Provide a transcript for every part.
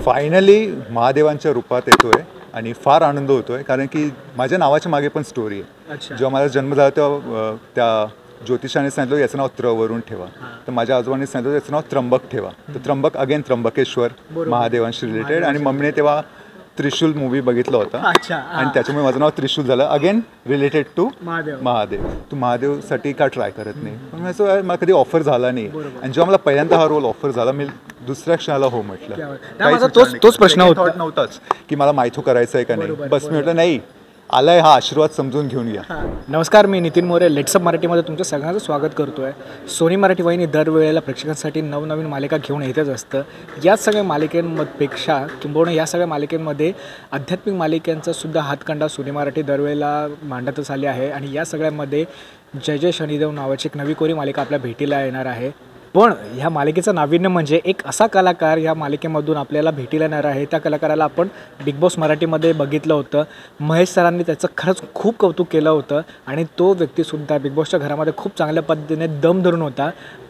Finally महादेवांच्या रूपात येतोय आणि फार आनंद होतोय कारण की माझ्या नावाच्या मागे पण स्टोरी आहे. जेव्हा माझा जन्म झाला तेव्हा त्या ज्योतिषाने सांगितलं याचं नाव वरून ठेवा, तर माझ्या आजोबांनी सांगितलं याचं नाव त्र्यंबक ठेवा. तर त्र्यंबक अगेन त्र्यंबकेश्वर महादेवांशी रिलेटेड. आणि मम्मीने तेव्हा त्रिशूल मूवी बघितला होता आणि त्याच्यामुळे माझं नाव त्रिशूल झालं, अगेन रिलेटेड टू महादेव. तू महादेवसाठी का ट्राय करत नाही? असं मला कधी ऑफर झाला नाही. आणि जेव्हा मला पहिल्यांदा हा रोल ऑफर झाला मी दुसऱ्या क्षणाला हो म्हटलं. तोच प्रश्न नव्हताच की मला माहिती करायचं आहे का नाही. बस मी म्हटलं नाही, आलाय हा आशीर्वाद समजून घेऊन या. नमस्कार, मी नितीन मोरे. लेट्सअप मराठीमध्ये तुमचं सगळ्यांचं स्वागत करतो आहे. सोनी मराठी वाहिनी दरवेळेला प्रेक्षकांसाठी नवनवीन मालिका घेऊन येतच असतं. याच सगळ्या मालिकेंपेक्षा किंबहुना या सगळ्या मालिकेमध्ये आध्यात्मिक मालिकांचासुद्धा हातखंडा सोनी मराठी दरवेळेला मांडतच आली आहे. आणि या सगळ्यामध्ये जय जय शनिदेव नावाची एक नवी कोरी मालिका आपल्या भेटीला येणार आहे. पण ह्या मालिकेचं नाविन्य म्हणजे एक असा कलाकार ह्या मालिकेमधून आपल्याला भेटीला येणार आहे. त्या कलाकाराला आपण बिग बॉस मराठीमध्ये बघितलं होतं. महेश सरांनी त्याचं खरंच खूप कौतुक केलं होतं आणि तो व्यक्तीसुद्धा बिग बॉसच्या घरामध्ये खूप चांगल्या पद्धतीने दम धरून होता.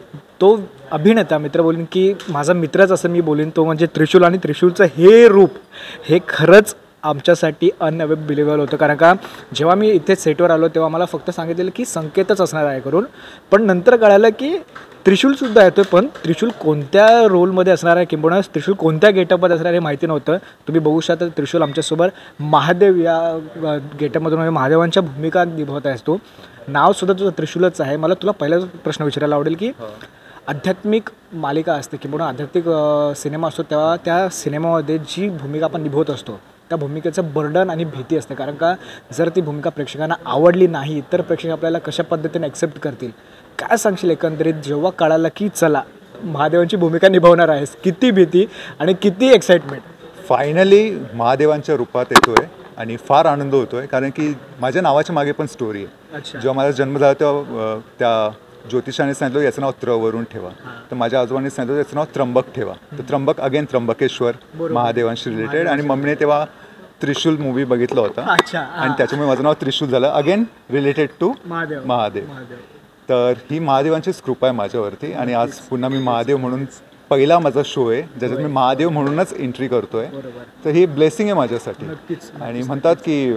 तो अभिनेता मित्र बोलीन की माझा मित्रच असं मी बोलीन, तो म्हणजे त्रिशूल. आणि त्रिशूलचं हे रूप हे खरंच आमच्यासाठी अनबिलिव्हेबल होतं. कारण का जेव्हा मी इथे सेटवर आलो तेव्हा मला फक्त सांगितलेलं की संकेतच असणार आहे करून, पण नंतर कळालं की त्रिशूलसुद्धा येतो. पण त्रिशूल कोणत्या रोलमध्ये असणार आहे किंबहुना त्रिशूल कोणत्या गेटअपमध्ये असणार हे माहिती नव्हतं. तुम्ही बघू शकता त्रिशूल आमच्यासोबत महादेव या गेटअपमधून महादेवांच्या भूमिका निभवत असतो. नावसुद्धा तुझं त्रिशूलच आहे. मला तुला पहिला प्रश्न विचारायला आवडेल की आध्यात्मिक मालिका असते किंबहुना आध्यात्मिक सिनेमा असतो तेव्हा त्या सिनेमामध्ये जी भूमिका आपण निभवत असतो त्या भूमिकेचं बर्डन आणि भीती असते. कारण का जर ती भूमिका प्रेक्षकांना आवडली नाही तर प्रेक्षक आपल्याला कशा पद्धतीने ॲक्सेप्ट करतील? काय सांगशील एकंदरीत जेव्हा कळालं की चला महादेवांची भूमिका निभावणार आहेस, किती भीती आणि किती एक्साइटमेंट? फायनली महादेवांच्या रूपात येतोय आणि फार आनंद होतोय कारण की माझ्या नावाच्या मागे पण स्टोरी आहे. जेव्हा माझा जन्म झाला तेव्हा त्या ज्योतिषाने सांगितलं याचं नाव वरून ठेवा, तर माझ्या आजोबांनी सांगितलं याचं नाव त्र्यंबक ठेवा. तर त्र्यंबक अगेन त्र्यंबकेश्वर महादेवांशी रिलेटेड. आणि मम्मीने तेव्हा त्रिशूल मूवी बघितला होता आणि त्याच्यामुळे माझं नाव त्रिशूल झालं, अगेन रिलेटेड टू महादेव. तर ही महादेवांचीच कृपा आहे माझ्यावरती. आणि आज पुन्हा मी महादेव म्हणून पहिला माझा शो आहे ज्याच्यात मी महादेव म्हणूनच एंट्री करतोय. तर ही ब्लेसिंग आहे माझ्यासाठी. आणि म्हणतात की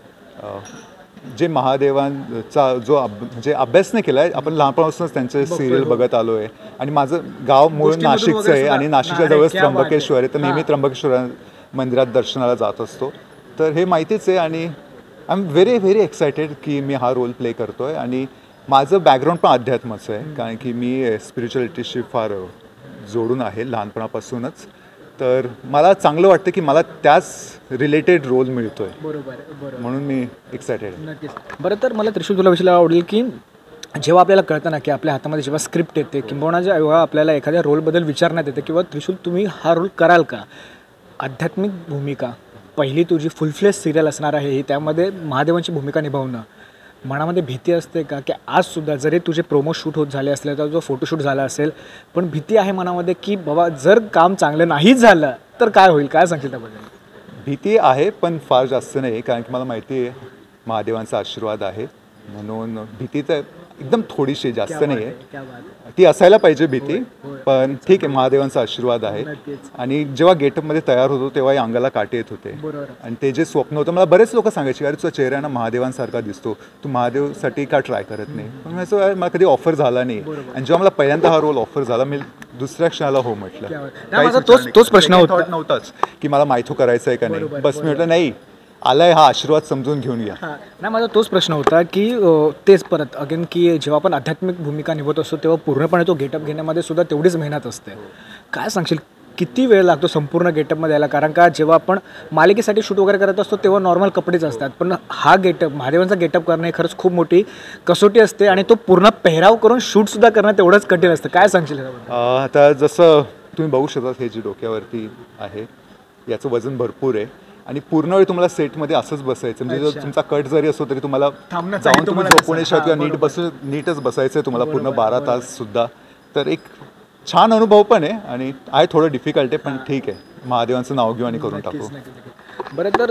जे महादेवांचा जो म्हणजे अभ्यास नाही केला आहे आपण लहानपणापासूनच त्यांचे सिरियल बघत आलो आहे. आणि माझं गाव मूळ नाशिकचं आहे आणि नाशिकच्या जवळच त्र्यंबकेश्वर आहे. तर नेहमी त्र्यंबकेश्वर मंदिरात दर्शनाला जात असतो. तर हे माहितीच आहे आणि I am very very excited की मी हा रोल प्ले करतो आहे. आणि माझं बॅकग्राऊंड पण अध्यात्माचं आहे कारण की मी स्पिरिच्युअलिटीशी फार जोडून आहे लहानपणापासूनच. तर मला चांगलं वाटतं की मला त्याच रिलेटेड रोल मिळतोय. बरोबर, म्हणून मी एक्सायटेड आहे. नक्कीच. बरं, तर मला त्रिशूल तुला विषयाला आवडेल की जेव्हा आपल्याला कळतं ना की आपल्या हातामध्ये जेव्हा स्क्रिप्ट येते किंबहुना जेव्हा आपल्याला एखाद्या रोलबद्दल विचारण्यात येते किंवा त्रिशूल तुम्ही हा रोल कराल का, आध्यात्मिक भूमिका पहिली तुझी फुल फ्लेज सिरियल असणार आहे ही, त्यामध्ये महादेवांची भूमिका निभावणं, मनामध्ये भीती असते का की आजसुद्धा जरी तुझे प्रोमो शूट होत झाले असले तर जो फोटोशूट झाला असेल पण भीती आहे मनामध्ये की बाबा जर काम चांगलं नाही झालं तर काय होईल? काय सांगशील त्याबद्दल? भीती आहे पण फार जास्त नाही कारण की मला माहिती आहे महादेवांचा आशीर्वाद आहे म्हणून भीती तर एकदम थोडीशी, जास्त नाही आहे. ती असायला पाहिजे भीती, पण ठीक आहे महादेवांचा आशीर्वाद आहे. आणि जेव्हा गेटअपमध्ये तयार होतो तेव्हा अंगाला काटे येत होते आणि ते जे स्वप्न होतं मला बरेच लोक सांगायचे अरे तुझा चेहरा महादेवांसारखा दिसतो, तू महादेवसाठी का ट्राय करत नाही? पण असं मला कधी ऑफर झाला नाही. आणि जेव्हा मला पहिल्यांदा हा रोल ऑफर झाला मी दुसऱ्या क्षणाला हो म्हटलं. तोच प्रश्न नव्हताच की मला माहिती करायचं आहे का नाही. बस मी म्हटलं नाही, आलाय हा आशीर्वाद समजून घेऊन या. नाही, माझा तोच प्रश्न होता की तेच परत अगेन की जेव्हा आपण आध्यात्मिक भूमिका निभवत असतो तेव्हा पूर्णपणे तो गेटअप घेण्यामध्ये सुद्धा तेवढीच मेहनत असते. काय सांगशील किती वेळ लागतो संपूर्ण गेटअपमध्ये यायला? कारण का जेव्हा आपण मालिकेसाठी शूट वगैरे करत असतो तेव्हा नॉर्मल कपडेच असतात, पण हा गेटअप महादेवांचा गेटअप करणं हे खरंच खूप मोठी कसोटी असते आणि तो पूर्ण पेहराव करून शूटसुद्धा करणं तेवढंच कठीण असतं. काय सांगशील? आता जसं तुम्ही बघू शकता हे जे डोक्यावरती आहे याचं वजन भरपूर आहे आणि पूर्ण वेळ तुम्हाला सेटमध्ये असंच बसायचं. म्हणजे तुमचा कट जरी असो तरी तुम्हाला जाऊन तुम्ही झोपून किंवा नीटच बसायचं आहे तुम्हाला पूर्ण 12 तास सुद्धा. तर एक छान अनुभव पण आहे आणि आहे थोडं डिफिकल्ट आहे पण ठीक आहे, महादेवांचं नाव घेऊ आणि करून टाकू. बरं, तर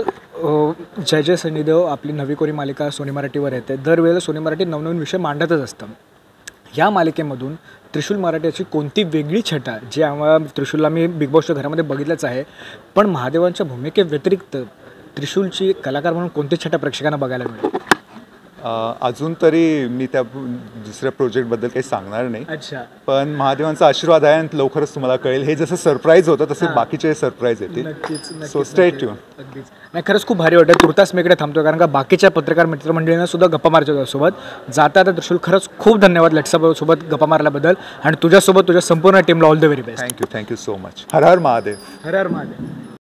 जय जय शनिदेव आपली नवी कोरी मालिका सोनी मराठीवर येते. दरवेळेला सोनी मराठी नवनवीन विषय मांडतच असतं. या मालिकेमधून त्रिशूल मराठीची कोणती वेगळी छटा, जे आम्हाला त्रिशूलला मी बिग बॉसच्या घरामध्ये बघितलंच आहे, पण महादेवांच्या भूमिकेव्यतिरिक्त त्रिशूलची कलाकार म्हणून कोणती छटा प्रेक्षकांना बघायला मिळेल? अजून तरी मी त्या दुसऱ्या प्रोजेक्टबद्दल काही सांगणार नाही. अच्छा, पण महादेवांचा आशीर्वाद आहे आणि लवकरच तुम्हाला कळेल. हे जसं सरप्राईज होतं तसे बाकीचे सरप्राईज येतील. नक्कीच सो स्टे ट्यून. अगदीच. नाही, खरंच खूप भारी वाटतं. तुर्तास मी इकडे थांबतो कारण का बाकीच्या पत्रकार मित्रमंडळींना सुद्धा गप्पा मारायच्या सोबत जाता. त्रिशूल, खरंच खूप धन्यवाद सोबत गप्पा मारल्याबद्दल आणि तुझ्यासोबत तुझ्या संपूर्ण टीमला all the very best. Thank you so much. हर हर महादेव. हर हर महादेव.